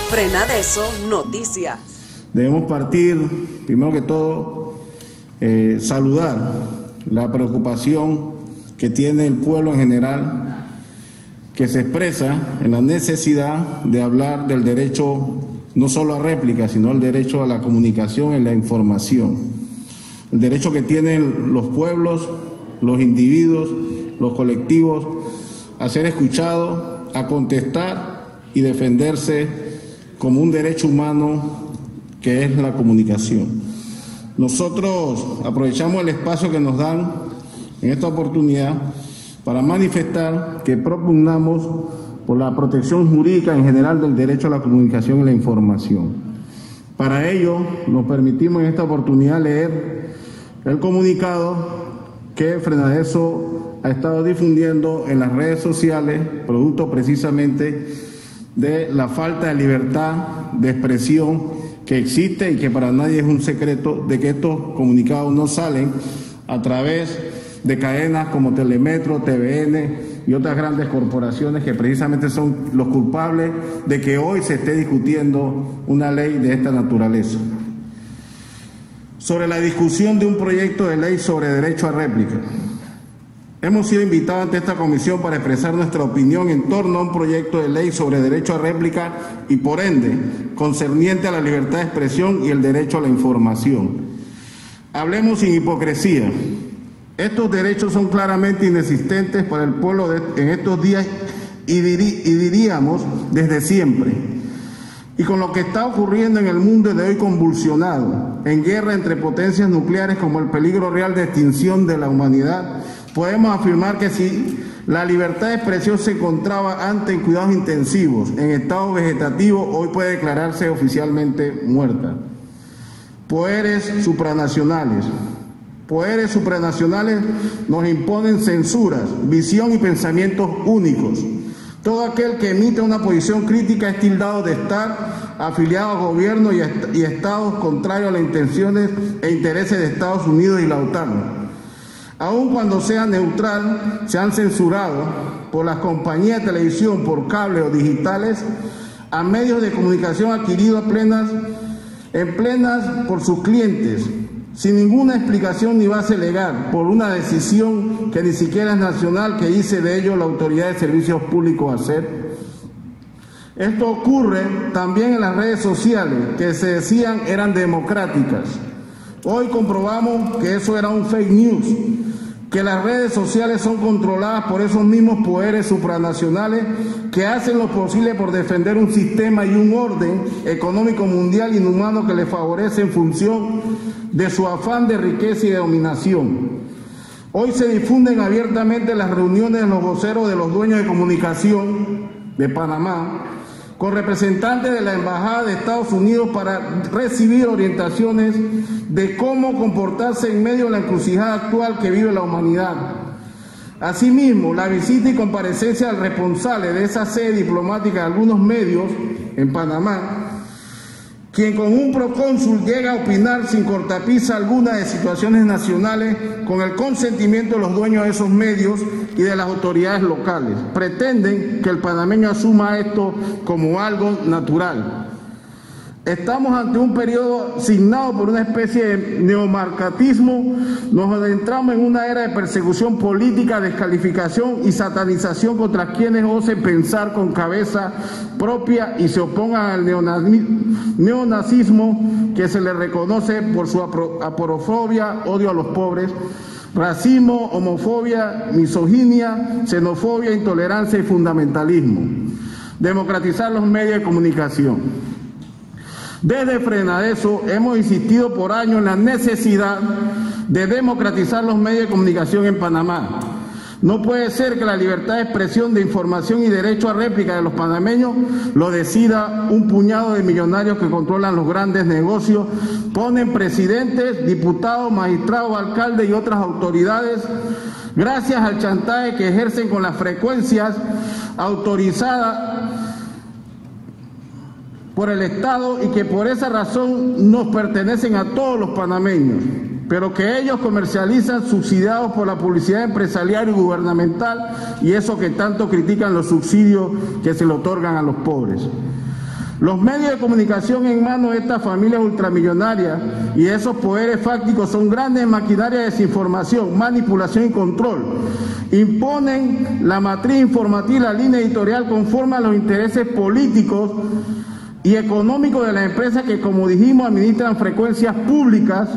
Frenadeso Noticias. Debemos partir, primero que todo, saludar la preocupación que tiene el pueblo en general, que se expresa en la necesidad de hablar del derecho no solo a réplica, sino el derecho a la comunicación y la información. El derecho que tienen los pueblos, los individuos, los colectivos, a ser escuchados, a contestar y defenderse como un derecho humano que es la comunicación. Nosotros aprovechamos el espacio que nos dan en esta oportunidad para manifestar que propugnamos por la protección jurídica en general del derecho a la comunicación y la información. Para ello, nos permitimos en esta oportunidad leer el comunicado que Frenadeso ha estado difundiendo en las redes sociales, producto precisamente de la falta de libertad de expresión que existe y que para nadie es un secreto de que estos comunicados no salen a través de cadenas como Telemetro, TVN y otras grandes corporaciones que precisamente son los culpables de que hoy se esté discutiendo una ley de esta naturaleza. Sobre la discusión de un proyecto de ley sobre derecho a réplica. Hemos sido invitados ante esta comisión para expresar nuestra opinión en torno a un proyecto de ley sobre derecho a réplica y, por ende, concerniente a la libertad de expresión y el derecho a la información. Hablemos sin hipocresía. Estos derechos son claramente inexistentes para el pueblo en estos días y diríamos desde siempre. Y con lo que está ocurriendo en el mundo de hoy convulsionado, en guerra entre potencias nucleares como el peligro real de extinción de la humanidad, podemos afirmar que si la libertad de expresión se encontraba antes en cuidados intensivos, en estado vegetativo, hoy puede declararse oficialmente muerta. Poderes supranacionales nos imponen censuras, visión y pensamientos únicos. Todo aquel que emite una posición crítica es tildado de estar afiliado a gobiernos y estados contrarios a las intenciones e intereses de Estados Unidos y la OTAN. Aun cuando sea neutral, se han censurado por las compañías de televisión, por cable o digitales, a medios de comunicación adquiridos en plenas por sus clientes, sin ninguna explicación ni base legal, por una decisión que ni siquiera es nacional, que dice de ello la Autoridad de Servicios Públicos ASER. Esto ocurre también en las redes sociales, que se decían eran democráticas. Hoy comprobamos que eso era un fake news, que las redes sociales son controladas por esos mismos poderes supranacionales que hacen lo posible por defender un sistema y un orden económico mundial inhumano que les favorece en función de su afán de riqueza y de dominación. Hoy se difunden abiertamente las reuniones de los voceros de los dueños de comunicación de Panamá con representantes de la Embajada de Estados Unidos para recibir orientaciones de cómo comportarse en medio de la encrucijada actual que vive la humanidad. Asimismo, la visita y comparecencia del responsable de esa sede diplomática de algunos medios en Panamá, quien con un procónsul llega a opinar sin cortapisa alguna de situaciones nacionales con el consentimiento de los dueños de esos medios y de las autoridades locales. Pretenden que el panameño asuma esto como algo natural. Estamos ante un periodo signado por una especie de neomarcatismo. Nos adentramos en una era de persecución política, descalificación y satanización contra quienes osen pensar con cabeza propia y se opongan al neonazismo que se le reconoce por su aporofobia, odio a los pobres, racismo, homofobia, misoginia, xenofobia, intolerancia y fundamentalismo. Democratizar los medios de comunicación. Desde Frenadeso hemos insistido por años en la necesidad de democratizar los medios de comunicación en Panamá. No puede ser que la libertad de expresión, de información y derecho a réplica de los panameños lo decida un puñado de millonarios que controlan los grandes negocios, ponen presidentes, diputados, magistrados, alcaldes y otras autoridades gracias al chantaje que ejercen con las frecuencias autorizadas por el Estado y que por esa razón nos pertenecen a todos los panameños, pero que ellos comercializan subsidiados por la publicidad empresarial y gubernamental y eso que tanto critican los subsidios que se le otorgan a los pobres. Los medios de comunicación en manos de estas familias ultramillonarias y de esos poderes fácticos son grandes maquinarias de desinformación, manipulación y control. Imponen la matriz informativa y la línea editorial conforme a los intereses políticos y económicos de las empresas que, como dijimos, administran frecuencias públicas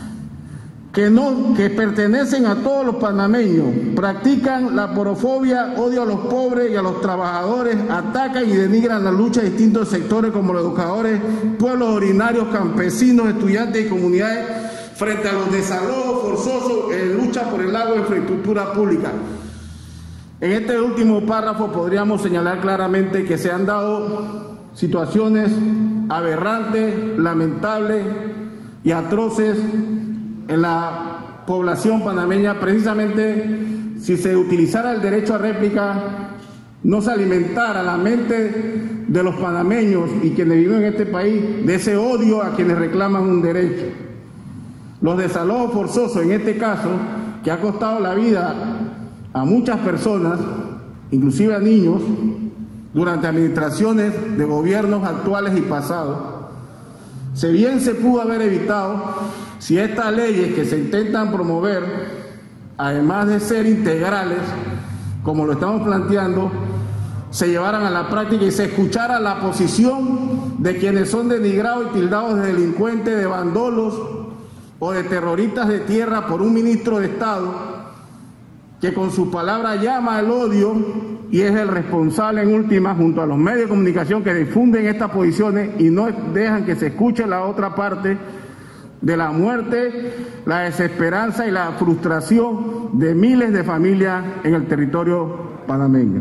que pertenecen a todos los panameños, practican la porofobia, odio a los pobres y a los trabajadores, atacan y denigran la lucha de distintos sectores como los educadores, pueblos originarios, campesinos, estudiantes y comunidades frente a los desalojos forzosos en lucha por el agua e infraestructura pública. En este último párrafo podríamos señalar claramente que se han dado situaciones aberrantes, lamentables y atroces en la población panameña. Precisamente, si se utilizara el derecho a réplica, no se alimentara la mente de los panameños y quienes viven en este país de ese odio a quienes reclaman un derecho. Los desalojos forzosos, en este caso, que ha costado la vida a muchas personas, inclusive a niños, durante administraciones de gobiernos actuales y pasados, si bien se pudo haber evitado si estas leyes que se intentan promover, además de ser integrales, como lo estamos planteando, se llevaran a la práctica y se escuchara la posición de quienes son denigrados y tildados de delincuentes, de bandolos o de terroristas de tierra por un ministro de Estado que con su palabra llama al odio y es el responsable en última, junto a los medios de comunicación que difunden estas posiciones y no dejan que se escuche la otra parte de la muerte, la desesperanza y la frustración de miles de familias en el territorio panameño.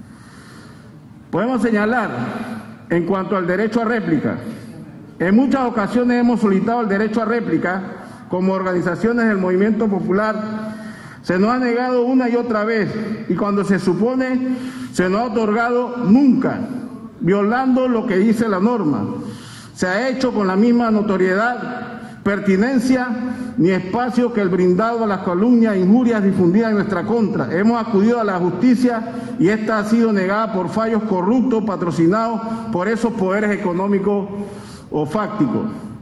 Podemos señalar, en cuanto al derecho a réplica, en muchas ocasiones hemos solicitado el derecho a réplica como organizaciones del movimiento popular. Se nos ha negado una y otra vez, y cuando se supone se nos ha otorgado nunca, violando lo que dice la norma. Se ha hecho con la misma notoriedad, pertinencia ni espacio que el brindado a las calumnias e injurias difundidas en nuestra contra. Hemos acudido a la justicia y esta ha sido negada por fallos corruptos patrocinados por esos poderes económicos o fácticos.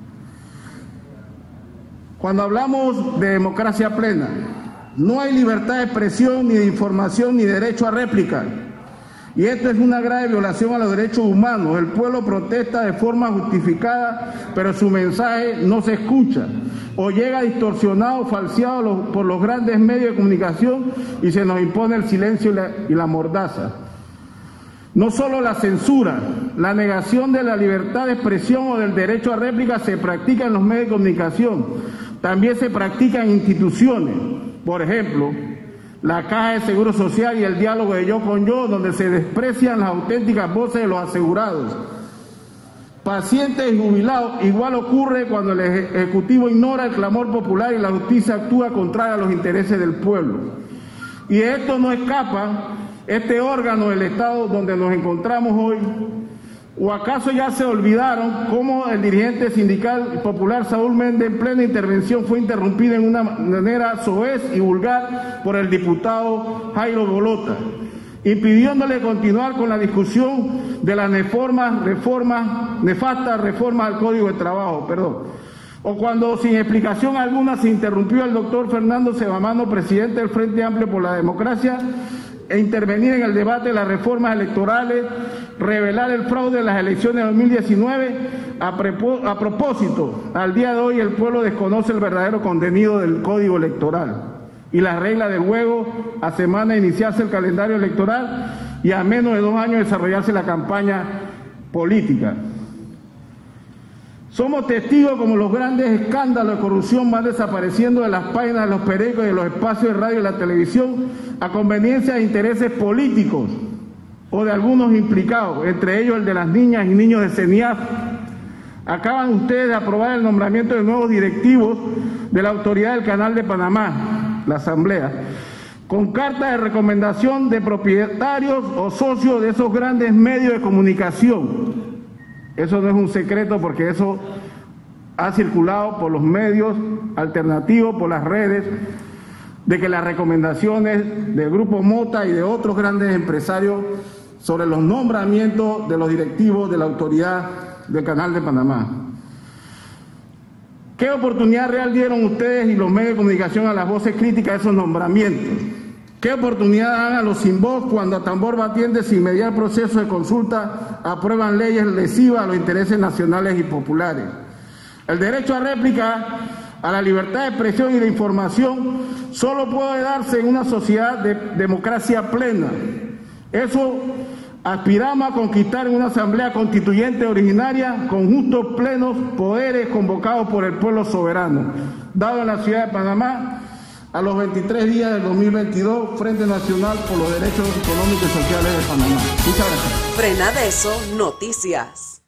Cuando hablamos de democracia plena, no hay libertad de expresión, ni de información, ni derecho a réplica. Y esto es una grave violación a los derechos humanos. El pueblo protesta de forma justificada, pero su mensaje no se escucha, o llega distorsionado, falseado por los grandes medios de comunicación y se nos impone el silencio y la mordaza. No solo la censura, la negación de la libertad de expresión o del derecho a réplica se practica en los medios de comunicación, también se practica en instituciones. Por ejemplo, la Caja de Seguro Social y el diálogo de yo con yo, donde se desprecian las auténticas voces de los asegurados, pacientes y jubilados. Igual ocurre cuando el Ejecutivo ignora el clamor popular y la justicia actúa contraria a los intereses del pueblo. Y de esto no escapa este órgano del Estado donde nos encontramos hoy. ¿O acaso ya se olvidaron cómo el dirigente sindical popular Saúl Méndez en plena intervención fue interrumpido en una manera soez y vulgar por el diputado Jairo Bolota, impidiéndole continuar con la discusión de las nefastas reformas al Código de Trabajo, O cuando sin explicación alguna se interrumpió al doctor Fernando Sebamano, presidente del Frente Amplio por la Democracia, e intervenir en el debate de las reformas electorales, revelar el fraude de las elecciones de 2019. A propósito, al día de hoy el pueblo desconoce el verdadero contenido del Código Electoral y las reglas del juego a semana de iniciarse el calendario electoral y a menos de 2 años de desarrollarse la campaña política. Somos testigos como los grandes escándalos de corrupción van desapareciendo de las páginas de los periódicos y de los espacios de radio y la televisión a conveniencia de intereses políticos o de algunos implicados, entre ellos el de las niñas y niños de CENIAF. Acaban ustedes de aprobar el nombramiento de nuevos directivos de la Autoridad del Canal de Panamá, la Asamblea, con cartas de recomendación de propietarios o socios de esos grandes medios de comunicación. Eso no es un secreto porque eso ha circulado por los medios alternativos, por las redes, de que las recomendaciones del Grupo Mota y de otros grandes empresarios sobre los nombramientos de los directivos de la Autoridad del Canal de Panamá. ¿Qué oportunidad real dieron ustedes y los medios de comunicación a las voces críticas de esos nombramientos? ¿Qué oportunidad dan a los sin voz cuando a tambor batiente, sin mediar proceso de consulta, aprueban leyes lesivas a los intereses nacionales y populares? El derecho a réplica, a la libertad de expresión y de información, solo puede darse en una sociedad de democracia plena. Eso aspiramos a conquistar en una asamblea constituyente originaria con justos plenos poderes convocados por el pueblo soberano, dado en la ciudad de Panamá a los 23 días del 2022, Frente Nacional por los Derechos Económicos y Sociales de Panamá. Muchas gracias. Frenadeso Noticias.